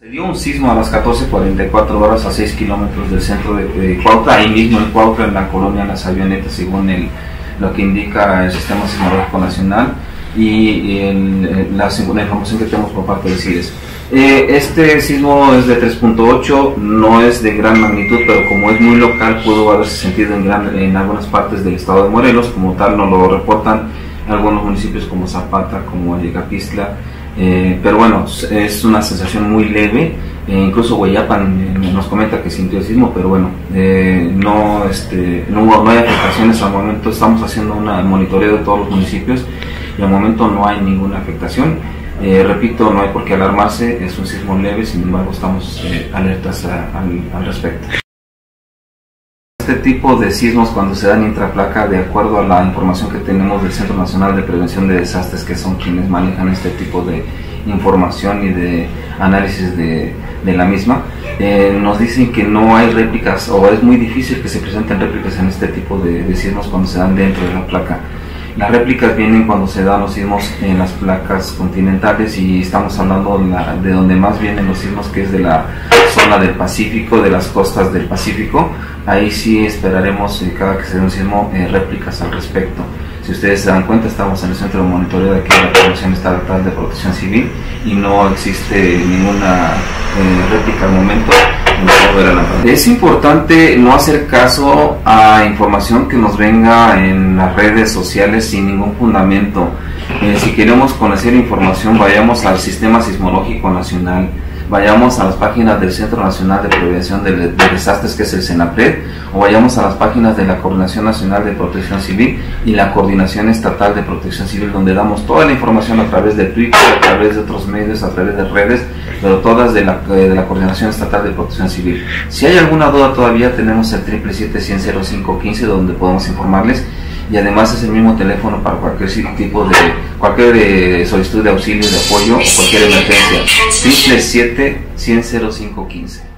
Se dio un sismo a las 14:44 horas a 6 kilómetros del centro de Cuautla, ahí mismo en Cuautla, en la colonia Las Avionetas, según lo que indica el Sistema Sismológico Nacional y la información que tenemos por parte del CIDES. Este sismo es de 3.8, no es de gran magnitud, pero como es muy local, pudo haberse sentido en algunas partes del estado de Morelos. Como tal, nos lo reportan algunos municipios como Zapata, como Yecapistla. Pero bueno, es una sensación muy leve. Incluso Hueyapan nos comenta que sintió el sismo, pero bueno, no hay afectaciones al momento. Estamos haciendo un monitoreo de todos los municipios y al momento no hay ninguna afectación. Repito, no hay por qué alarmarse, es un sismo leve, sin embargo estamos alertas al respecto. Este tipo de sismos, cuando se dan intraplaca, de acuerdo a la información que tenemos del Centro Nacional de Prevención de Desastres, que son quienes manejan este tipo de información y de análisis de la misma, nos dicen que no hay réplicas, o es muy difícil que se presenten réplicas en este tipo de sismos cuando se dan dentro de la placa. Las réplicas vienen cuando se dan los sismos en las placas continentales, y estamos hablando de donde más vienen los sismos, que es de la zona del Pacífico, de las costas del Pacífico. Ahí sí esperaremos, cada que se dé un sismo, réplicas al respecto. Si ustedes se dan cuenta, estamos en el centro de monitoreo de aquí de la Comisión Estatal de Protección Civil y no existe ninguna réplica al momento. Es importante no hacer caso a información que nos venga en las redes sociales sin ningún fundamento. Si queremos conocer información, vayamos al Sistema Sismológico Nacional, vayamos a las páginas del Centro Nacional de Prevención de Desastres, que es el CENAPRED, o vayamos a las páginas de la Coordinación Nacional de Protección Civil y la Coordinación Estatal de Protección Civil, donde damos toda la información a través de Twitter, a través de otros medios, a través de redes, pero todas de la Coordinación Estatal de Protección Civil. Si hay alguna duda todavía, tenemos el 777-100-0515, donde podemos informarles, y además es el mismo teléfono para cualquier tipo de solicitud de auxilio, de apoyo o cualquier emergencia. 777-100-0515.